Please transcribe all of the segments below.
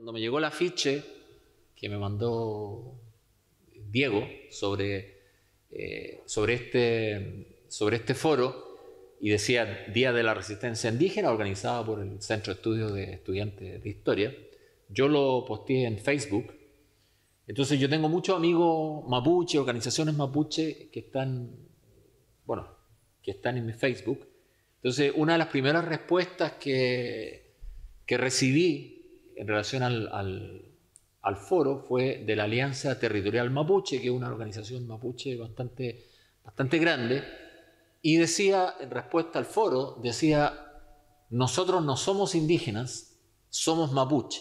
cuando me llegó el afiche que me mandó Diego sobre este foro, y decía Día de la Resistencia Indígena, organizado por el Centro de Estudios de Estudiantes de Historia, yo lo posteé en Facebook. Entonces yo tengo muchos amigos mapuche, organizaciones mapuche que están en mi Facebook. Entonces una de las primeras respuestas que recibí en relación al foro fue de la Alianza Territorial Mapuche, que es una organización mapuche bastante grande, y decía, en respuesta al foro, decía: nosotros no somos indígenas, somos mapuche.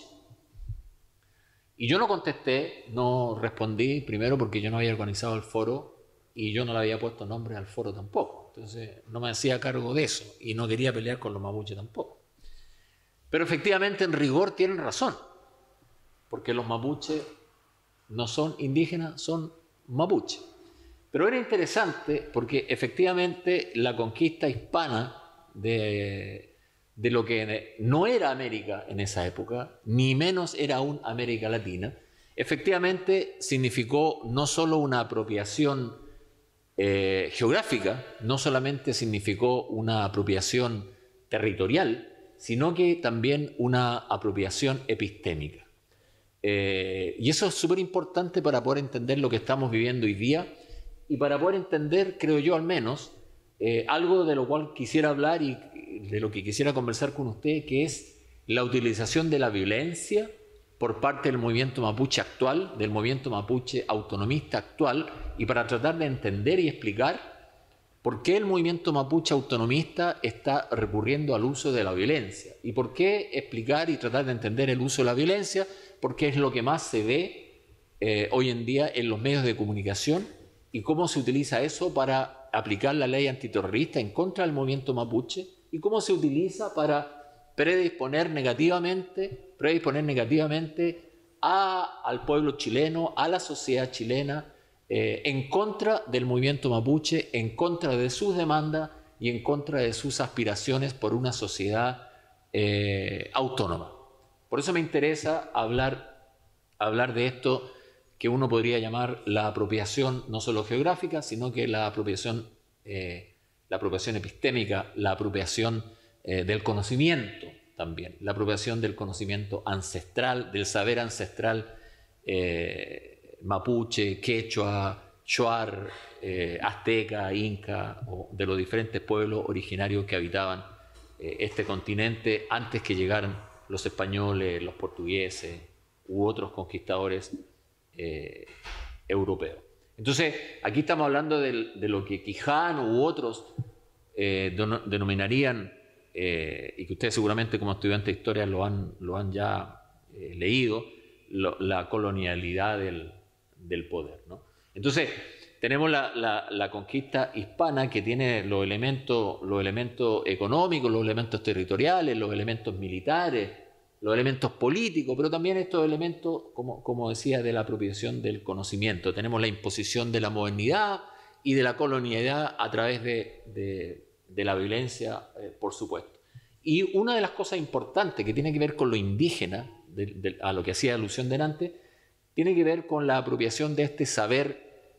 Y yo no contesté, no respondí, primero porque yo no había organizado el foro y yo no le había puesto nombre al foro tampoco. Entonces no me hacía cargo de eso y no quería pelear con los mapuches tampoco. Pero efectivamente, en rigor, tienen razón, porque los mapuches no son indígenas, son mapuches. Pero era interesante porque efectivamente la conquista hispana de lo que no era América en esa época, ni menos era aún América Latina, efectivamente significó no solo una apropiación geográfica, no solamente significó una apropiación territorial, sino que también una apropiación epistémica. Y eso es súper importante para poder entender lo que estamos viviendo hoy día y para poder entender, creo yo al menos, algo de lo cual quisiera hablar y de lo que quisiera conversar con usted, que es la utilización de la violencia por parte del movimiento mapuche actual, del movimiento mapuche autonomista actual, y para tratar de entender y explicar por qué el movimiento mapuche autonomista está recurriendo al uso de la violencia y por qué explicar y tratar de entender el uso de la violencia, porque es lo que más se ve hoy en día en los medios de comunicación, y cómo se utiliza eso para aplicar la ley antiterrorista en contra del movimiento mapuche y cómo se utiliza para predisponer negativamente al pueblo chileno, a la sociedad chilena, en contra del movimiento mapuche, en contra de sus demandas y en contra de sus aspiraciones por una sociedad autónoma. Por eso me interesa hablar de esto que uno podría llamar la apropiación no solo geográfica, sino que la apropiación epistémica, la apropiación del conocimiento también, la apropiación del conocimiento ancestral, del saber ancestral mapuche, quechua, shuar, azteca, inca, o de los diferentes pueblos originarios que habitaban este continente antes que llegaran los españoles, los portugueses u otros conquistadores europeos. Entonces, aquí estamos hablando de lo que Quijano u otros denominarían, y que ustedes seguramente como estudiantes de historia lo han ya leído, la colonialidad del poder, ¿no? Entonces, tenemos la conquista hispana, que tiene los elementos económicos, los elementos territoriales, los elementos militares, los elementos políticos, pero también estos elementos, como decía, de la apropiación del conocimiento. Tenemos la imposición de la modernidad y de la colonialidad a través de la violencia, por supuesto. Y una de las cosas importantes que tiene que ver con lo indígena, a lo que hacía alusión delante, tiene que ver con la apropiación de este saber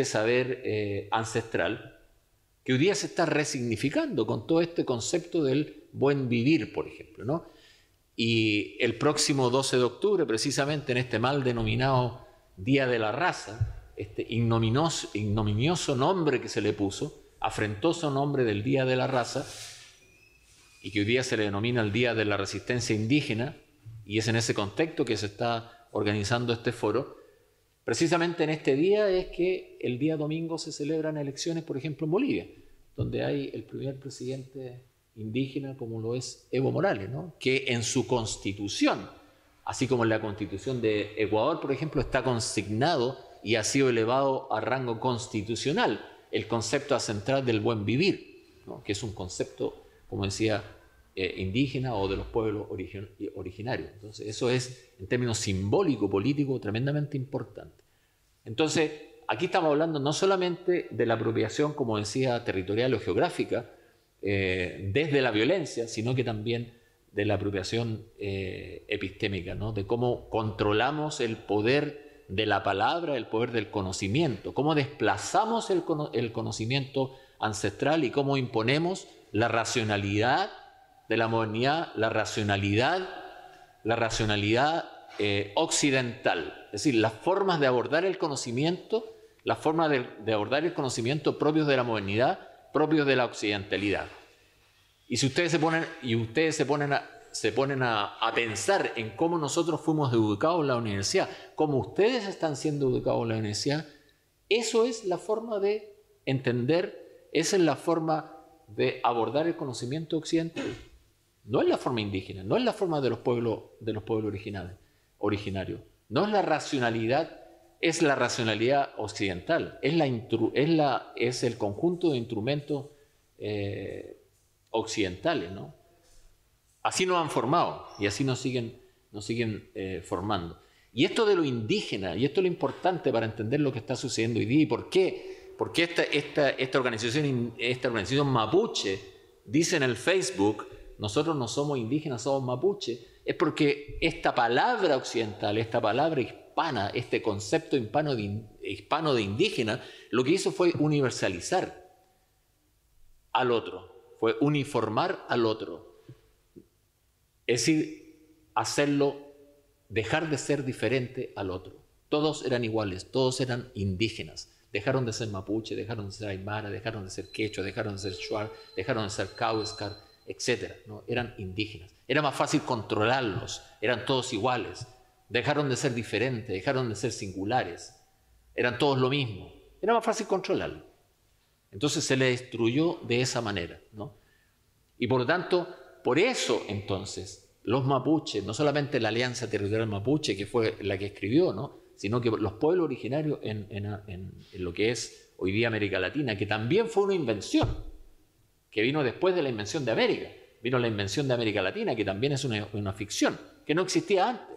ancestral, que hoy día se está resignificando con todo este concepto del buen vivir, por ejemplo, ¿no? Y el próximo 12 de octubre, precisamente en este mal denominado Día de la Raza, este ignominioso nombre que se le puso, afrentoso nombre del Día de la Raza, y que hoy día se le denomina el Día de la Resistencia Indígena, y es en ese contexto que se está organizando este foro. Precisamente en este día es que el día domingo se celebran elecciones, por ejemplo, en Bolivia, donde hay el primer presidente indígena, como lo es Evo Morales, ¿no? Que en su constitución, así como en la constitución de Ecuador, por ejemplo, está consignado y ha sido elevado a rango constitucional el concepto central del buen vivir, ¿no? Que es un concepto, como decía, indígena o de los pueblos originarios. Entonces, eso es, en términos simbólico, político, tremendamente importante. Entonces, aquí estamos hablando no solamente de la apropiación, como decía, territorial o geográfica, desde la violencia, sino que también de la apropiación epistémica, ¿no? De cómo controlamos el poder de la palabra, el poder del conocimiento, cómo desplazamos el conocimiento ancestral y cómo imponemos la racionalidad de la modernidad, la racionalidad occidental, es decir, las formas de abordar el conocimiento, las formas de abordar el conocimiento propios de la modernidad, propios de la occidentalidad. Y si ustedes se ponen a pensar en cómo nosotros fuimos educados en la universidad, cómo ustedes están siendo educados en la universidad, eso es la forma de entender, esa es la forma de abordar el conocimiento occidental. No es la forma indígena, no es la forma de los pueblos originarios. No es la racionalidad, es la racionalidad occidental, es el conjunto de instrumentos occidentales, ¿no? Así nos han formado y así nos siguen formando. Y esto de lo indígena, y esto es lo importante para entender lo que está sucediendo hoy día y por qué esta organización mapuche dice en el Facebook: nosotros no somos indígenas, somos mapuche, es porque esta palabra occidental, esta palabra hispana, este concepto hispano de indígena, lo que hizo fue universalizar al otro, fue uniformar al otro. Es decir, dejar de ser diferente al otro. Todos eran iguales, todos eran indígenas. Dejaron de ser mapuche, dejaron de ser aymara, dejaron de ser quechua, dejaron de ser shuar, dejaron de ser cauescar, etc. ¿no? Eran indígenas. Era más fácil controlarlos, eran todos iguales. Dejaron de ser diferentes, dejaron de ser singulares. Eran todos lo mismo. Era más fácil controlarlos. Entonces se le destruyó de esa manera, ¿no? Y por lo tanto, por eso entonces los mapuches, no solamente la Alianza Territorial Mapuche, que fue la que escribió, ¿no? Sino que los pueblos originarios en lo que es hoy día América Latina, que también fue una invención, que vino después de la invención de América, vino la invención de América Latina, que también es una ficción, que no existía antes.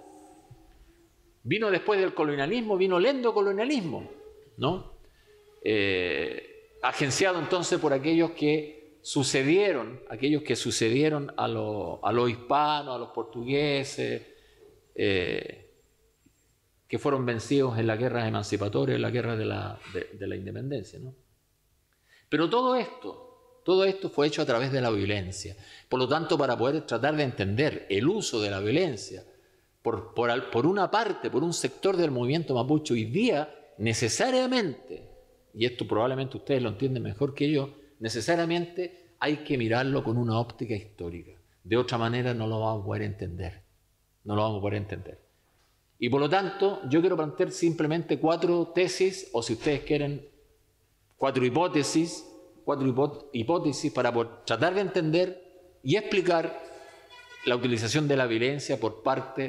Vino después del colonialismo, vino el endocolonialismo, ¿no? Agenciado entonces por aquellos que sucedieron a los hispanos, a los portugueses, que fueron vencidos en las guerras emancipatorias, en la guerra de la independencia, ¿no? Pero todo esto fue hecho a través de la violencia. Por lo tanto, para poder tratar de entender el uso de la violencia por una parte, por un sector del movimiento mapuche hoy día, necesariamente, y esto probablemente ustedes lo entienden mejor que yo, necesariamente hay que mirarlo con una óptica histórica. De otra manera no lo vamos a poder entender. No lo vamos a poder entender. Y por lo tanto, yo quiero plantear simplemente 4 tesis, o si ustedes quieren, 4 hipótesis para poder tratar de entender y explicar la utilización de la violencia por parte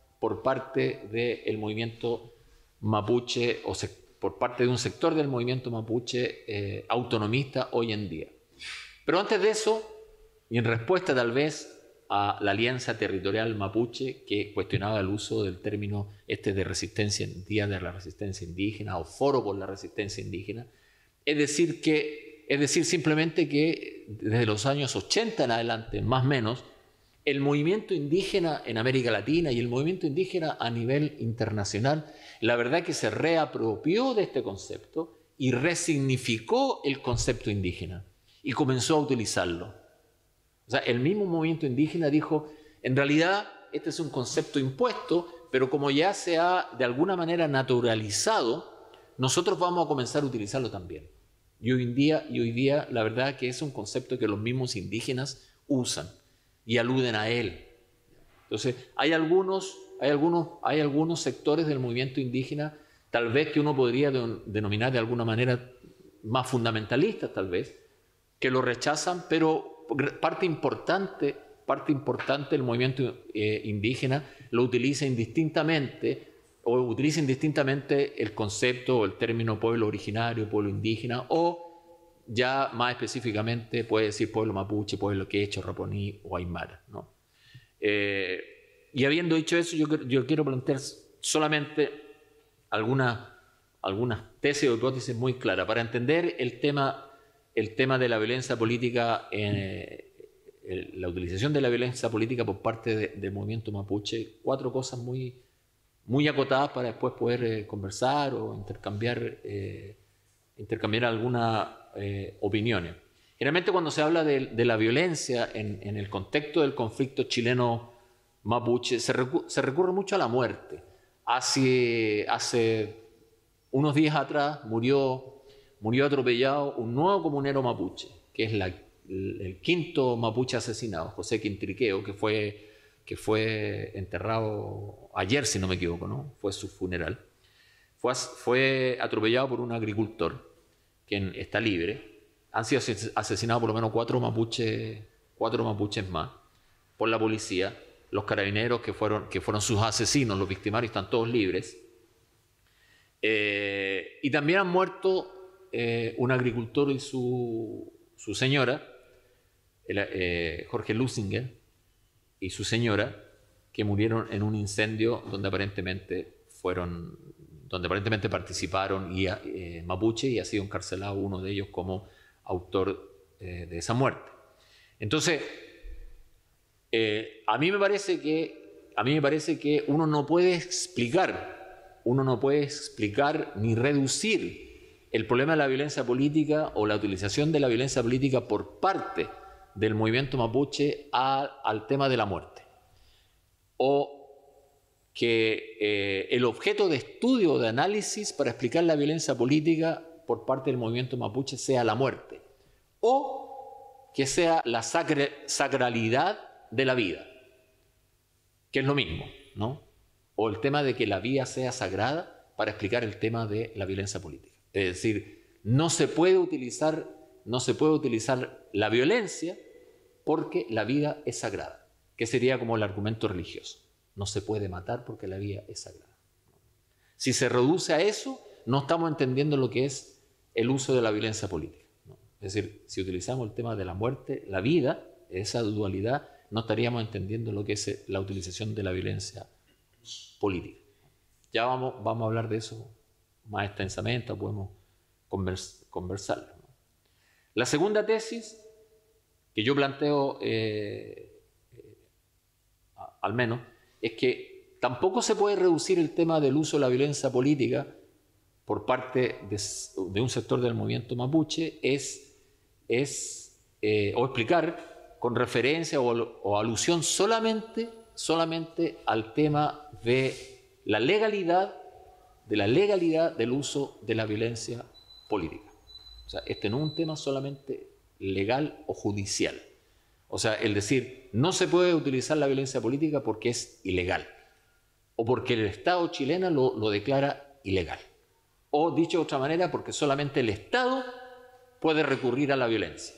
del movimiento mapuche o por parte de un sector del movimiento mapuche autonomista hoy en día. Pero antes de eso, y en respuesta tal vez a la Alianza Territorial Mapuche, que cuestionaba el uso del término de resistencia, Día de la Resistencia Indígena o Foro por la Resistencia Indígena, es decir simplemente que desde los años 80 en adelante, más o menos, el movimiento indígena en América Latina y el movimiento indígena a nivel internacional, la verdad que se reapropió de este concepto y resignificó el concepto indígena y comenzó a utilizarlo. O sea, el mismo movimiento indígena dijo, en realidad este es un concepto impuesto, pero como ya se ha de alguna manera naturalizado, nosotros vamos a comenzar a utilizarlo también. Y hoy día la verdad que es un concepto que los mismos indígenas usan y aluden a él. Entonces, hay algunos sectores del movimiento indígena, tal vez que uno podría denominar de alguna manera más fundamentalistas, tal vez, que lo rechazan, pero parte importante del movimiento indígena lo utiliza indistintamente el concepto o el término pueblo originario, pueblo indígena, o ya más específicamente puede decir pueblo mapuche, pueblo quechua, raponí o aymara, ¿no? Y habiendo dicho eso, yo quiero plantear solamente algunas tesis o hipótesis muy claras para entender el tema de la violencia política la utilización de la violencia política por parte del movimiento mapuche, 4 cosas muy acotadas para después poder conversar o intercambiar algunas opiniones. Generalmente cuando se habla de la violencia en el contexto del conflicto chileno-mapuche, se recurre mucho a la muerte. Hace unos días atrás murió atropellado un nuevo comunero mapuche, que es el 5º mapuche asesinado, José Quintriqueo, que fue enterrado ayer, si no me equivoco, ¿no? Fue su funeral. Fue atropellado por un agricultor, quien está libre. Han sido asesinados por lo menos 4 mapuches más por la policía. Los carabineros que fueron sus asesinos, los victimarios, están todos libres. Y también han muerto un agricultor y su señora, Jorge Lusinger, y su señora, que murieron en un incendio donde aparentemente participaron mapuche, y ha sido encarcelado uno de ellos como autor de esa muerte. Entonces, a mí me parece que uno no puede explicar ni reducir el problema de la violencia política o la utilización de la violencia política por parte del movimiento mapuche al tema de la muerte. O que el objeto de estudio o de análisis para explicar la violencia política por parte del movimiento mapuche sea la muerte, o que sea la sacralidad de la vida, que es lo mismo, ¿no? O el tema de que la vida sea sagrada para explicar el tema de la violencia política. Es decir, no se puede utilizar la violencia porque la vida es sagrada, que sería como el argumento religioso. No se puede matar porque la vida es sagrada. Si se reduce a eso, no estamos entendiendo lo que es el uso de la violencia política, ¿no? Es decir, si utilizamos el tema de la muerte, la vida, esa dualidad, no estaríamos entendiendo lo que es la utilización de la violencia política. Ya vamos a hablar de eso más extensamente, o podemos conversarlo, ¿no? La segunda tesis que yo planteo, al menos, es que tampoco se puede reducir el tema del uso de la violencia política por parte de un sector del movimiento mapuche, o explicar con referencia o alusión solamente al tema de la legalidad del uso de la violencia política. O sea, este no es un tema solamente legal o judicial. O sea, el decir, no se puede utilizar la violencia política porque es ilegal, o porque el Estado chileno lo declara ilegal, o dicho de otra manera, porque solamente el Estado puede recurrir a la violencia.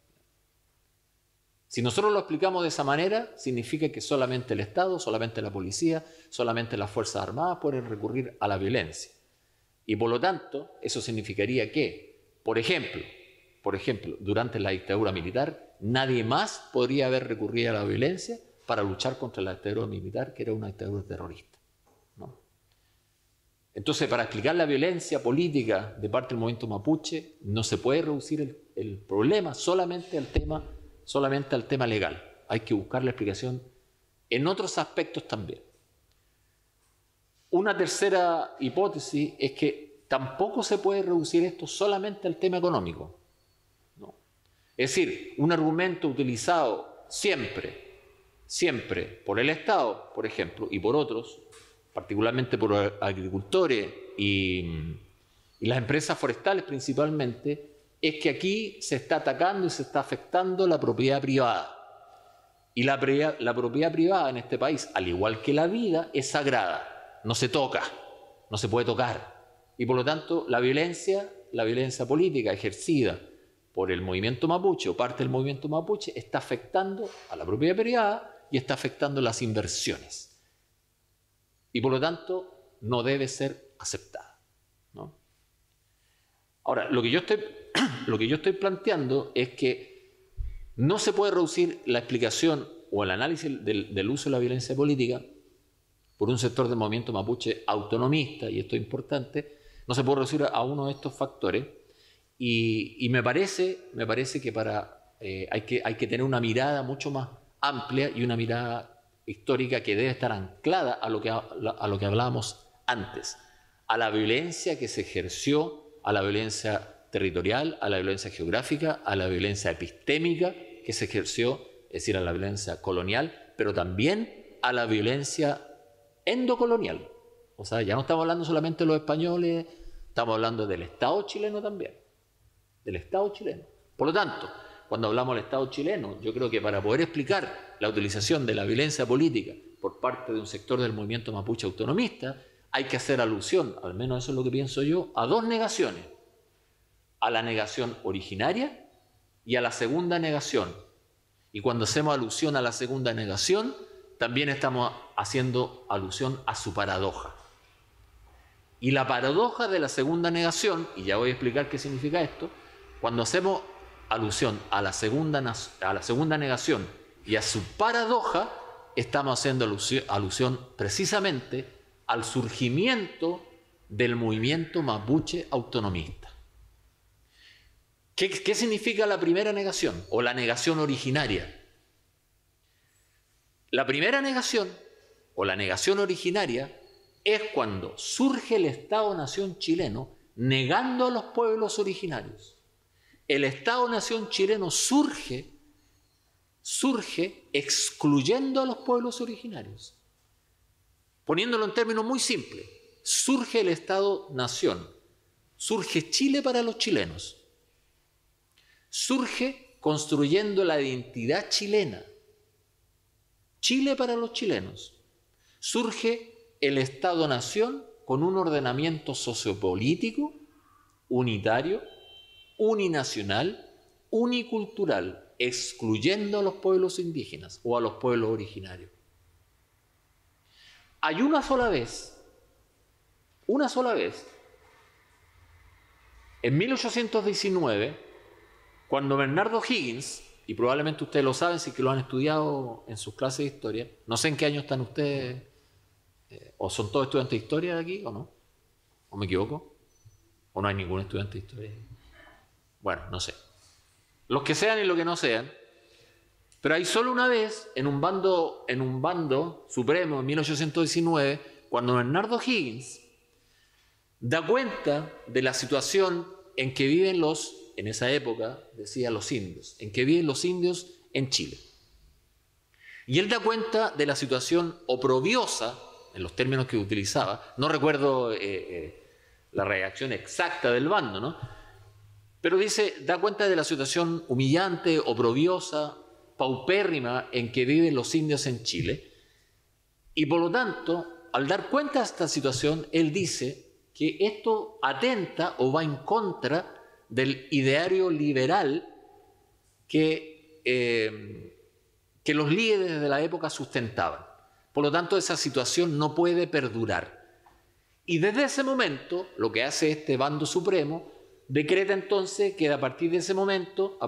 Si nosotros lo explicamos de esa manera, significa que solamente el Estado, solamente la policía, solamente las Fuerzas Armadas pueden recurrir a la violencia. Y por lo tanto, eso significaría que, por ejemplo, durante la dictadura militar, nadie más podría haber recurrido a la violencia para luchar contra la dictadura militar, que era una dictadura terrorista, ¿no? Entonces, para explicar la violencia política de parte del movimiento mapuche, no se puede reducir el problema solamente al tema legal. Hay que buscar la explicación en otros aspectos también. Una tercera hipótesis es que tampoco se puede reducir esto solamente al tema económico, ¿no? Es decir, un argumento utilizado siempre por el Estado, por ejemplo, y por otros, particularmente por agricultores y las empresas forestales principalmente, es que aquí se está atacando y se está afectando la propiedad privada. Y la propiedad privada en este país, al igual que la vida, es sagrada, no se toca, no se puede tocar. Y por lo tanto, la violencia política ejercida por el movimiento mapuche o parte del movimiento mapuche está afectando a la propiedad privada y está afectando las inversiones. Y por lo tanto, no debe ser aceptada, ¿no? Ahora, lo que yo estoy planteando es que no se puede reducir la explicación o el análisis del uso de la violencia política por un sector del movimiento mapuche autonomista, y esto es importante, no se puede reducir a uno de estos factores, y me parece que para hay que tener una mirada mucho más amplia y una mirada histórica que debe estar anclada a lo que hablábamos antes, a la violencia que se ejerció, a la violencia territorial, a la violencia geográfica, a la violencia epistémica que se ejerció, es decir, a la violencia colonial, pero también a la violencia endocolonial. O sea, ya no estamos hablando solamente de los españoles, estamos hablando del Estado chileno también, del Estado chileno. Por lo tanto, cuando hablamos del Estado chileno, yo creo que para poder explicar la utilización de la violencia política por parte de un sector del movimiento mapuche autonomista, hay que hacer alusión, al menos eso es lo que pienso yo, a dos negaciones: a la negación originaria y a la segunda negación. Y cuando hacemos alusión a la segunda negación, también estamos haciendo alusión a su paradoja. Y la paradoja de la segunda negación, y ya voy a explicar qué significa esto, cuando hacemos alusión a la segunda negación y a su paradoja, estamos haciendo alusión precisamente al surgimiento del movimiento mapuche autonomista. ¿Qué significa la primera negación o la negación originaria? La primera negación o la negación originaria es cuando surge el Estado-Nación chileno negando a los pueblos originarios. El Estado-Nación chileno surge excluyendo a los pueblos originarios. Poniéndolo en términos muy simples, surge el Estado-Nación, surge Chile para los chilenos, surge construyendo la identidad chilena, Chile para los chilenos, surge el Estado-Nación con un ordenamiento sociopolítico unitario, uninacional, unicultural, excluyendo a los pueblos indígenas o a los pueblos originarios. Hay una sola vez, en 1819, cuando Bernardo Higgins, y probablemente ustedes lo saben si que lo han estudiado en sus clases de historia, no sé en qué año están ustedes, o son todos estudiantes de historia de aquí, o no, o me equivoco, o no hay ningún estudiante de historia. Bueno, no sé. Los que sean y los que no sean, pero hay solo una vez en un bando supremo en 1819, cuando Bernardo Higgins da cuenta de la situación en que viven en esa época, decía los indios, en que viven los indios en Chile. Y él da cuenta de la situación oprobiosa, en los términos que utilizaba, no recuerdo la reacción exacta del bando, ¿no? Pero da cuenta de la situación humillante, oprobiosa, paupérrima en que viven los indios en Chile, y por lo tanto, al dar cuenta de esta situación, él dice que esto atenta o va en contra del ideario liberal que los líderes de la época sustentaban. Por lo tanto, esa situación no puede perdurar. Y desde ese momento, lo que hace este bando supremo, decreta entonces que a partir de ese momento,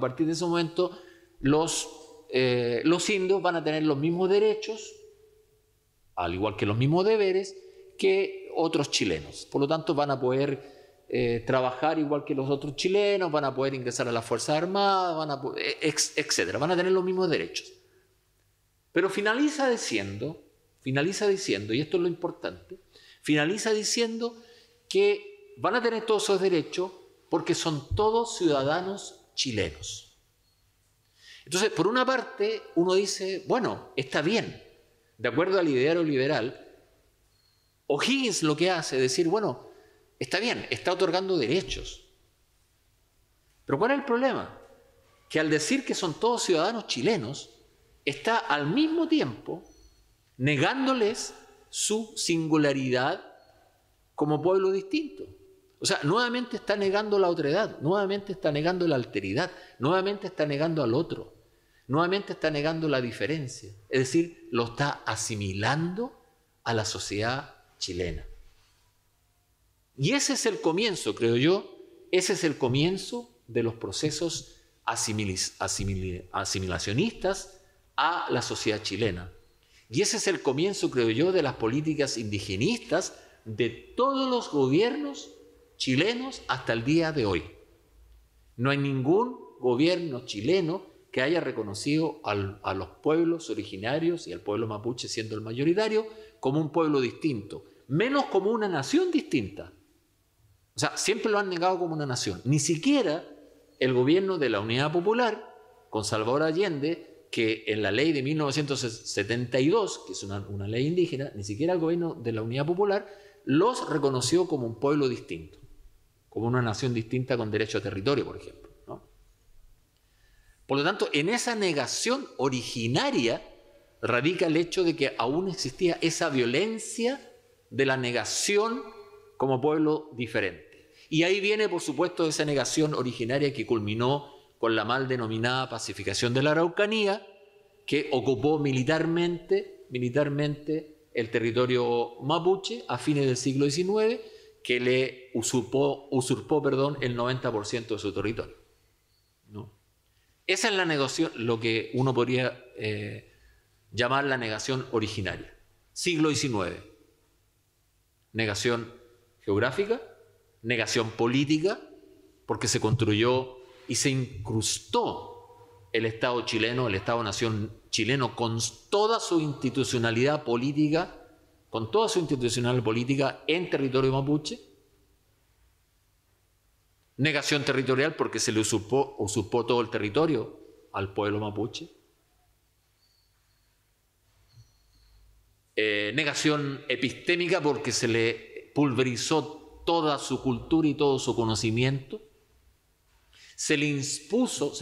los indios van a tener los mismos derechos, al igual que los mismos deberes, que otros chilenos. Por lo tanto, van a poder trabajar igual que los otros chilenos, van a poder ingresar a las Fuerzas Armadas, etc. Van a tener los mismos derechos. Pero finaliza diciendo, y esto es lo importante, finaliza diciendo que van a tener todos esos derechos porque son todos ciudadanos chilenos. Entonces, por una parte, uno dice, bueno, está bien, de acuerdo al ideario liberal. O'Higgins lo que hace es decir, bueno, está bien, está otorgando derechos. Pero ¿cuál es el problema? Que al decir que son todos ciudadanos chilenos, está al mismo tiempo negándoles su singularidad como pueblo distinto. O sea, nuevamente está negando la otredad, nuevamente está negando la alteridad, nuevamente está negando al otro, nuevamente está negando la diferencia. Es decir, lo está asimilando a la sociedad chilena. Y ese es el comienzo, creo yo, ese es el comienzo de los procesos asimilacionistas a la sociedad chilena. Y ese es el comienzo, creo yo, de las políticas indigenistas de todos los gobiernos chilenos hasta el día de hoy. No hay ningún gobierno chileno que haya reconocido a los pueblos originarios y al pueblo mapuche siendo el mayoritario como un pueblo distinto, menos como una nación distinta. O sea, siempre lo han negado como una nación. Ni siquiera el gobierno de la Unidad Popular, con Salvador Allende, que en la ley de 1972, que es una ley indígena, ni siquiera el gobierno de la Unidad Popular los reconoció como un pueblo distinto, como una nación distinta con derecho a territorio, por ejemplo, ¿no? Por lo tanto, en esa negación originaria radica el hecho de que aún existía esa violencia de la negación como pueblo diferente. Y ahí viene, por supuesto, esa negación originaria que culminó con la mal denominada pacificación de la Araucanía, que ocupó militarmente el territorio mapuche a fines del siglo XIX, que le usurpó el 90% de su territorio, ¿no? Esa es la negación, lo que uno podría llamar la negación originaria. Siglo XIX. Negación geográfica, negación política, porque se construyó y se incrustó el Estado chileno, el Estado-nación chileno, con toda su institucionalidad política, en territorio mapuche. Negación territorial, porque se le usurpó todo el territorio al pueblo mapuche. Negación epistémica, porque se le pulverizó toda su cultura y todo su conocimiento. Se le impuso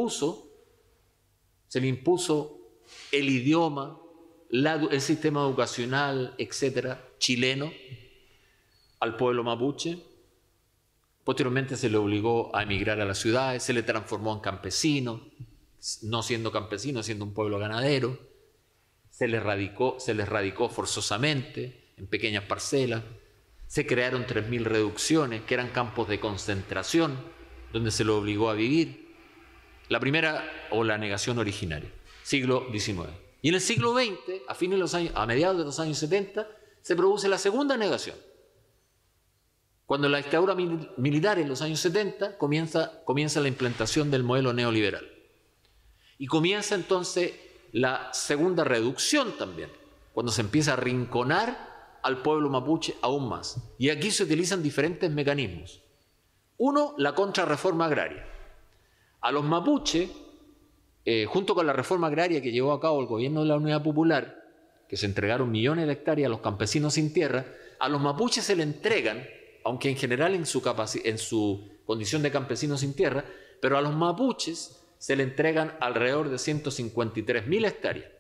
el idioma, el sistema educacional, etcétera, chileno, al pueblo mapuche. Posteriormente se le obligó a emigrar a las ciudades, se le transformó en campesino, no siendo campesino, siendo un pueblo ganadero. Se les radicó forzosamente en pequeñas parcelas. Se crearon 3.000 reducciones, que eran campos de concentración, donde se lo obligó a vivir. La primera, o la negación originaria, siglo XIX. Y en el siglo XX, a mediados de los años 70, se produce la segunda negación. Cuando la dictadura militar en los años 70 comienza la implantación del modelo neoliberal. Y comienza entonces la segunda reducción también, cuando se empieza a arrinconar al pueblo mapuche aún más. Y aquí se utilizan diferentes mecanismos. Uno, la contrarreforma agraria. A los mapuches, junto con la reforma agraria que llevó a cabo el gobierno de la Unidad Popular, que se entregaron millones de hectáreas a los campesinos sin tierra, a los mapuches se le entregan, aunque en general en su condición de campesinos sin tierra, pero a los mapuches se le entregan alrededor de 153.000 hectáreas.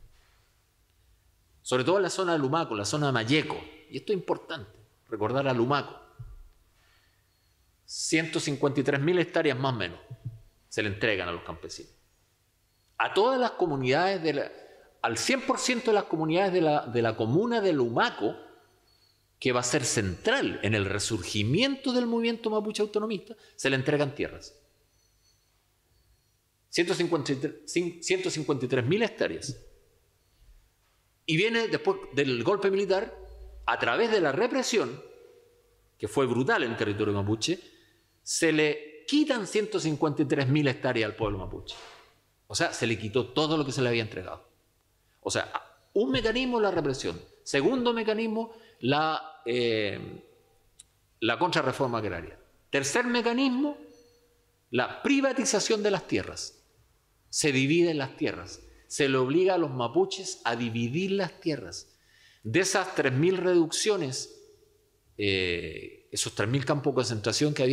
Sobre todo en la zona de Lumaco, la zona de Mayeco. Y esto es importante, recordar a Lumaco. 153.000 hectáreas más o menos se le entregan a los campesinos. A todas las comunidades, al 100% de las comunidades de la comuna de Lumaco, que va a ser central en el resurgimiento del movimiento mapuche autonomista, se le entregan tierras. 153.000 hectáreas. Y viene después del golpe militar, a través de la represión, que fue brutal en el territorio mapuche, se le quitan 153.000 hectáreas al pueblo mapuche. O sea, se le quitó todo lo que se le había entregado. O sea, un mecanismo, la represión. Segundo mecanismo, la contrarreforma agraria. Tercer mecanismo, la privatización de las tierras. Se dividen las tierras. Se le obliga a los mapuches a dividir las tierras. De esas 3.000 reducciones, esos 3.000 campos de concentración que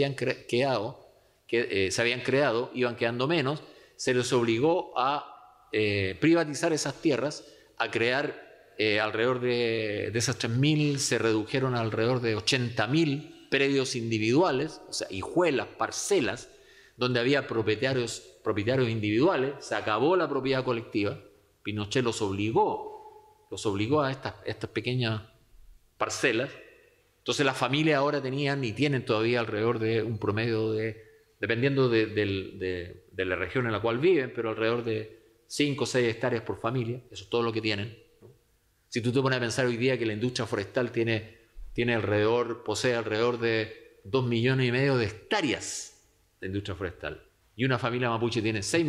se habían creado, iban quedando menos, se les obligó a privatizar esas tierras, a crear alrededor de esas 3.000, se redujeron a alrededor de 80.000 predios individuales, o sea, hijuelas, parcelas, donde había propietarios individuales. Se acabó la propiedad colectiva. Pinochet los obligó a estas pequeñas parcelas. Entonces las familias ahora tenían y tienen todavía alrededor de un promedio dependiendo de la región en la cual viven, pero alrededor de 5 o 6 hectáreas por familia. Eso es todo lo que tienen, ¿no? Si tú te pones a pensar hoy día que la industria forestal posee alrededor de 2,5 millones de hectáreas de industria forestal. y una familia mapuche tiene 6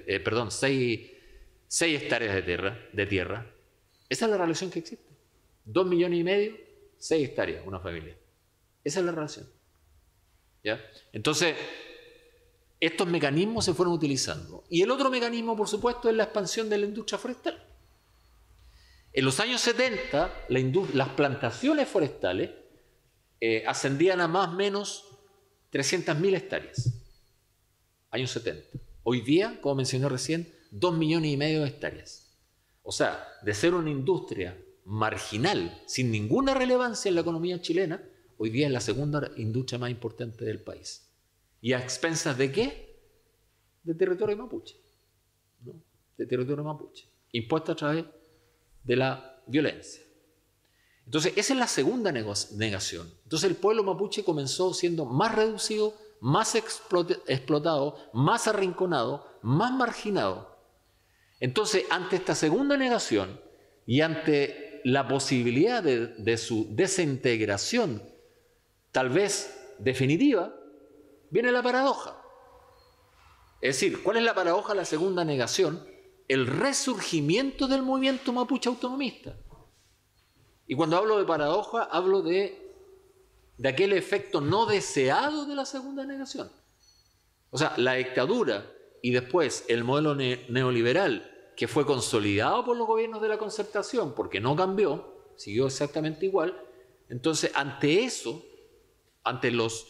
hectáreas de tierra, esa es la relación que existe. 2,5 millones, 6 hectáreas, una familia. Esa es la relación. ¿Ya? Entonces, estos mecanismos se fueron utilizando. Y el otro mecanismo, por supuesto, es la expansión de la industria forestal. En los años 70, las plantaciones forestales ascendían a más o menos 300.000 hectáreas. Años 70. Hoy día, como mencioné recién, 2,5 millones de hectáreas. O sea, de ser una industria marginal, sin ninguna relevancia en la economía chilena, hoy día es la segunda industria más importante del país. ¿Y a expensas de qué? De territorio mapuche. ¿No? De territorio mapuche. Impuesto a través de la violencia. Entonces, esa es la segunda negación. Entonces, el pueblo mapuche comenzó siendo más reducido, más explotado, más arrinconado, más marginado. Entonces, ante esta segunda negación y ante la posibilidad de su desintegración, tal vez definitiva, viene la paradoja. Es decir, ¿cuál es la paradoja de la segunda negación? El resurgimiento del movimiento mapuche autonomista. Y cuando hablo de paradoja, hablo de aquel efecto no deseado de la segunda negación. O sea, la dictadura y después el modelo neoliberal, que fue consolidado por los gobiernos de la Concertación, porque no cambió, siguió exactamente igual. Entonces, ante eso, ante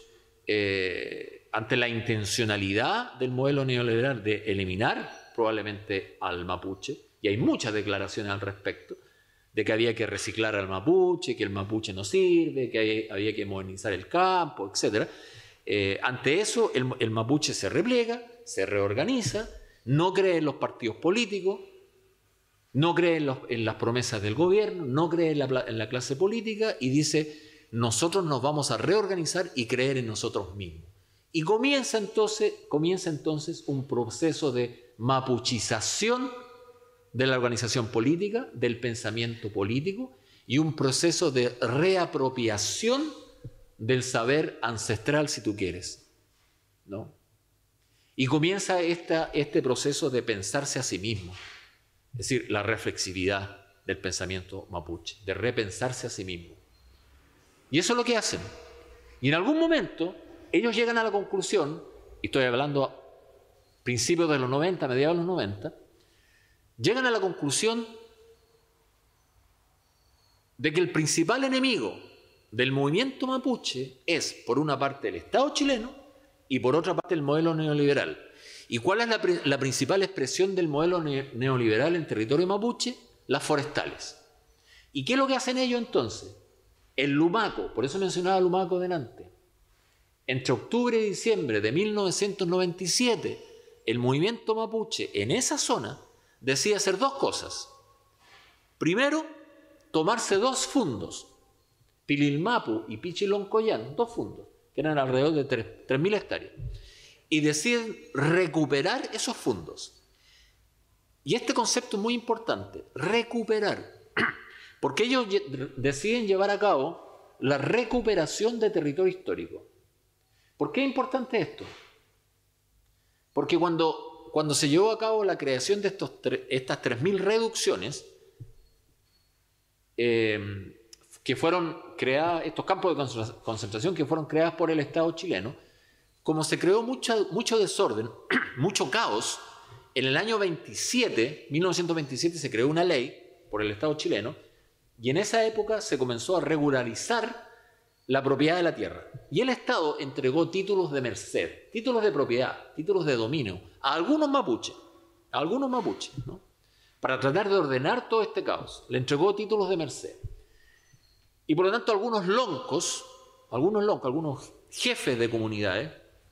la intencionalidad del modelo neoliberal de eliminar probablemente al mapuche, y hay muchas declaraciones al respecto, de que había que reciclar al mapuche, que el mapuche no sirve, que había que modernizar el campo, etc. Ante eso, el mapuche se repliega, se reorganiza, no cree en los partidos políticos, no cree en las promesas del gobierno, no cree en la clase política y dice, nosotros nos vamos a reorganizar y creer en nosotros mismos. Y comienza entonces un proceso de mapuchización de la organización política, del pensamiento político, y un proceso de reapropiación del saber ancestral, si tú quieres, ¿no? Y comienza este proceso de pensarse a sí mismo, es decir, la reflexividad del pensamiento mapuche, de repensarse a sí mismo. Y eso es lo que hacen. Y en algún momento ellos llegan a la conclusión, y estoy hablando a principios de los 90, mediados de los 90, llegan a la conclusión de que el principal enemigo del movimiento mapuche es, por una parte, el Estado chileno y por otra parte, el modelo neoliberal. ¿Y cuál es la principal expresión del modelo neoliberal en territorio mapuche? Las forestales. ¿Y qué es lo que hacen ellos entonces? El Lumaco, por eso mencionaba el Lumaco delante. Entre octubre y diciembre de 1997, el movimiento mapuche en esa zona decide hacer dos cosas. Primero, tomarse dos fundos, Pililmapu y Pichiloncoyán, dos fundos, que eran alrededor de 3.000 hectáreas, y deciden recuperar esos fondos. Y este concepto es muy importante, recuperar, porque ellos deciden llevar a cabo la recuperación de territorio histórico. ¿Por qué es importante esto? Porque cuando se llevó a cabo la creación de estas 3.000 reducciones, que fueron creadas, estos campos de concentración que fueron creadas por el Estado chileno, como se creó mucho desorden, mucho caos, en el año 1927 se creó una ley por el Estado chileno, y en esa época se comenzó a regularizar la propiedad de la tierra. Y el Estado entregó títulos de merced, títulos de propiedad, títulos de dominio a algunos mapuches, ¿no? Para tratar de ordenar todo este caos. Le entregó títulos de merced. Y por lo tanto algunos jefes de comunidades,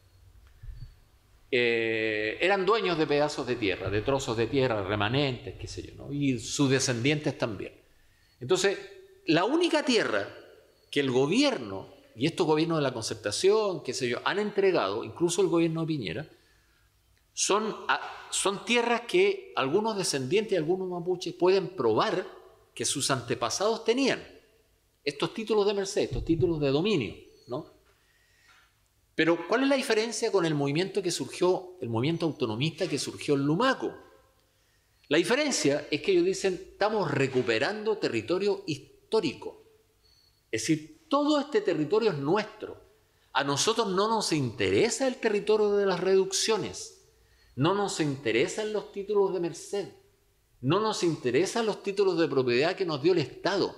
eran dueños de pedazos de tierra, de trozos de tierra, remanentes, qué sé yo, ¿no? Y sus descendientes también. Entonces, la única tierra que el gobierno, y estos gobiernos de la Concertación, qué sé yo, han entregado, incluso el gobierno de Piñera, son tierras que algunos descendientes y algunos mapuches pueden probar que sus antepasados tenían. Estos títulos de merced, estos títulos de dominio, ¿no? Pero ¿cuál es la diferencia con el movimiento que surgió, el movimiento autonomista que surgió en Lumaco? La diferencia es que ellos dicen, estamos recuperando territorio histórico. Es decir, todo este territorio es nuestro. A nosotros no nos interesa el territorio de las reducciones. No nos interesan los títulos de merced. No nos interesan los títulos de propiedad que nos dio el Estado.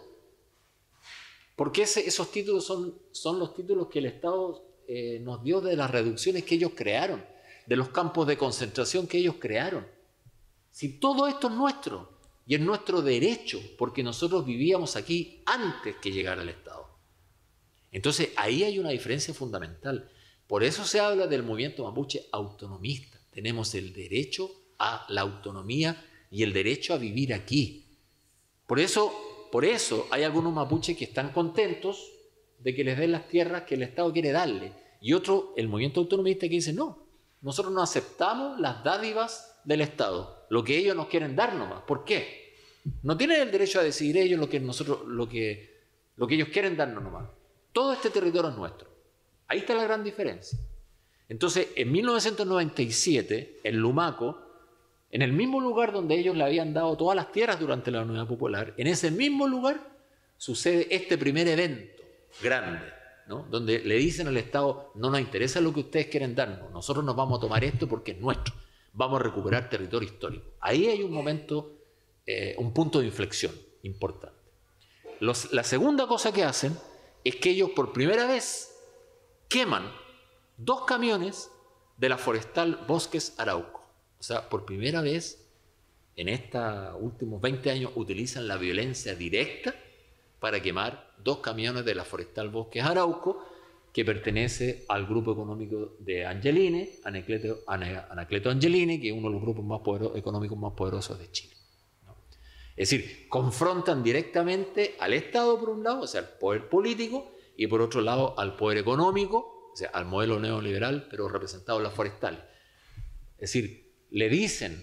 Porque esos títulos son los títulos que el Estado nos dio de las reducciones que ellos crearon, de los campos de concentración que ellos crearon. Si todo esto es nuestro, y es nuestro derecho, porque nosotros vivíamos aquí antes que llegara el Estado. Entonces ahí hay una diferencia fundamental. Por eso se habla del movimiento mapuche autonomista. Tenemos el derecho a la autonomía y el derecho a vivir aquí. Por eso hay algunos mapuches que están contentos de que les den las tierras que el Estado quiere darle. Y otro, el movimiento autonomista, que dice, no, nosotros no aceptamos las dádivas del Estado, lo que ellos nos quieren dar nomás. ¿Por qué? No tienen el derecho a decidir ellos lo que ellos quieren darnos nomás. Todo este territorio es nuestro. Ahí está la gran diferencia. Entonces, en 1997, en Lumaco, en el mismo lugar donde ellos le habían dado todas las tierras durante la Unidad Popular, en ese mismo lugar sucede este primer evento grande, ¿no? Donde le dicen al Estado, no nos interesa lo que ustedes quieren darnos, nosotros nos vamos a tomar esto porque es nuestro, vamos a recuperar territorio histórico. Ahí hay un momento, un punto de inflexión importante. La segunda cosa que hacen es que ellos por primera vez queman 2 camiones de la forestal Bosques Arauco. O sea, por primera vez en estos últimos 20 años utilizan la violencia directa para quemar 2 camiones de la forestal Bosques Arauco, que pertenece al grupo económico de Angeline, Anacleto Angeline, que es uno de los grupos económicos más poderosos de Chile, ¿no? Es decir, confrontan directamente al Estado por un lado, o sea, al poder político, y por otro lado al poder económico, o sea, al modelo neoliberal, pero representado en las forestales. Es decir, le dicen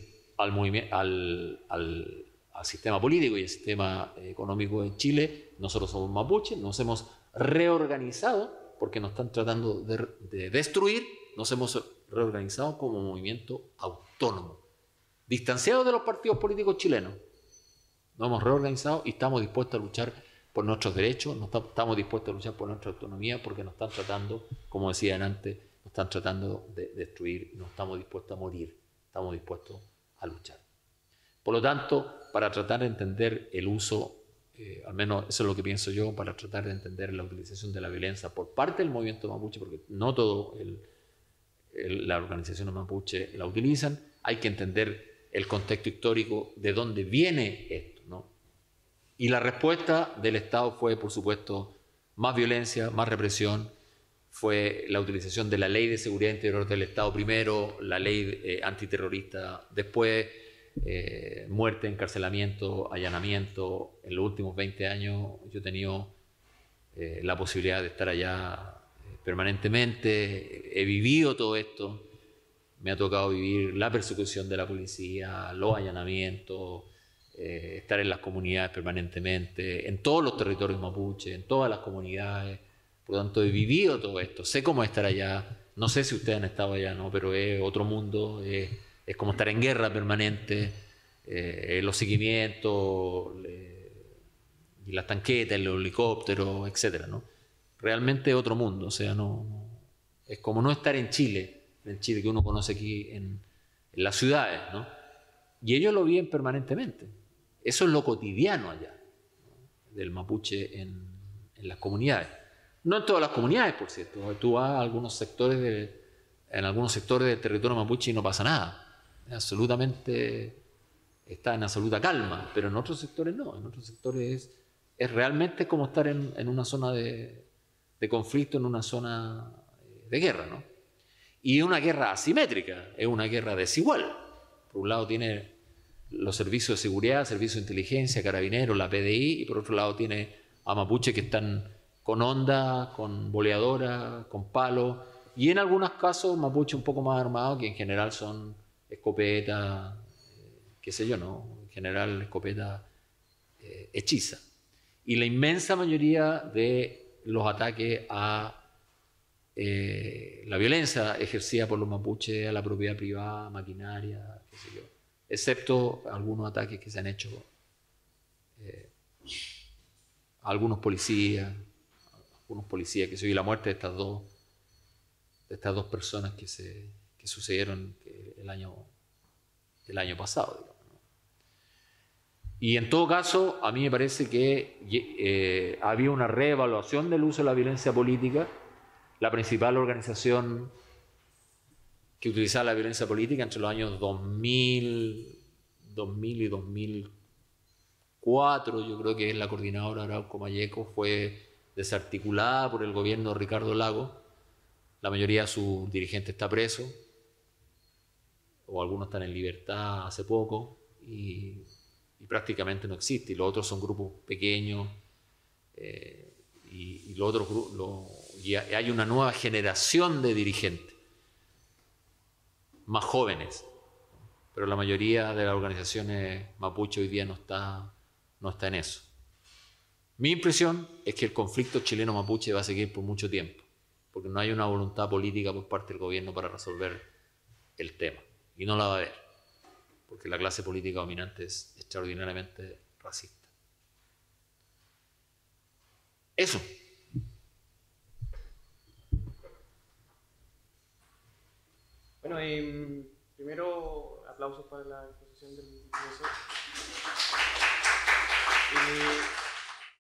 al sistema político y al sistema económico de Chile, nosotros somos mapuches, nos hemos reorganizado, porque nos están tratando de destruir, nos hemos reorganizado como movimiento autónomo, distanciados de los partidos políticos chilenos. Nos hemos reorganizado y estamos dispuestos a luchar por nuestros derechos, estamos dispuestos a luchar por nuestra autonomía, porque nos están tratando, como decían antes, nos están tratando de destruir, no estamos dispuestos a morir, estamos dispuestos a luchar. Por lo tanto, para tratar de entender el uso, al menos eso es lo que pienso yo, para tratar de entender la utilización de la violencia por parte del movimiento mapuche, porque no todo las organizaciones mapuche la utilizan, hay que entender el contexto histórico de dónde viene esto, ¿no? Y la respuesta del Estado fue, por supuesto, más violencia, más represión, fue la utilización de la Ley de Seguridad Interior del Estado primero, la ley antiterrorista después, muerte, encarcelamiento, allanamiento. En los últimos 20 años yo he tenido la posibilidad de estar allá permanentemente, he vivido todo esto, me ha tocado vivir la persecución de la policía, los allanamientos, estar en las comunidades permanentemente, en todos los territorios mapuche, en todas las comunidades. Por lo tanto, he vivido todo esto, sé cómo es estar allá, no sé si ustedes han estado allá, ¿no? Pero es otro mundo, es como estar en guerra permanente, los seguimientos, y las tanquetas, los helicópteros, etcétera, ¿no? Realmente es otro mundo, o sea, es como no estar en Chile que uno conoce aquí en las ciudades, ¿no? Y ellos lo viven permanentemente. Eso es lo cotidiano allá, ¿no? Del mapuche en las comunidades. No en todas las comunidades, por cierto. Tú vas a algunos sectores del territorio mapuche y no pasa nada. Absolutamente está en absoluta calma, pero en otros sectores no. En otros sectores es realmente como estar en una zona de conflicto, en una zona de guerra, ¿no? Y una guerra asimétrica, es una guerra desigual. Por un lado tiene los servicios de seguridad, servicios de inteligencia, carabineros, la PDI, y por otro lado tiene a mapuches que están con onda, con boleadora, con palo, y en algunos casos mapuches un poco más armados, que en general son escopetas, qué sé yo, ¿no? En general escopeta hechiza. Y la inmensa mayoría de los ataques a la violencia ejercida por los mapuches a la propiedad privada, maquinaria, qué sé yo, excepto algunos ataques que se han hecho a algunos policías que se vio la muerte de estas dos personas que sucedieron el año pasado, digamos. Y en todo caso, a mí me parece que había una reevaluación del uso de la violencia política. La principal organización que utilizaba la violencia política entre los años 2000 y 2004, yo creo que es la coordinadora Arauco Malleco, fue desarticulada por el gobierno de Ricardo Lagos. La mayoría de sus dirigentes está preso, o algunos están en libertad hace poco, y prácticamente no existe. Y los otros son grupos pequeños, y los otros y hay una nueva generación de dirigentes, más jóvenes, pero la mayoría de las organizaciones mapuche hoy día no está en eso. Mi impresión es que el conflicto chileno-mapuche va a seguir por mucho tiempo, porque no hay una voluntad política por parte del gobierno para resolver el tema, y no la va a haber, porque la clase política dominante es extraordinariamente racista. Eso. Bueno, primero aplausos para la exposición del profesor.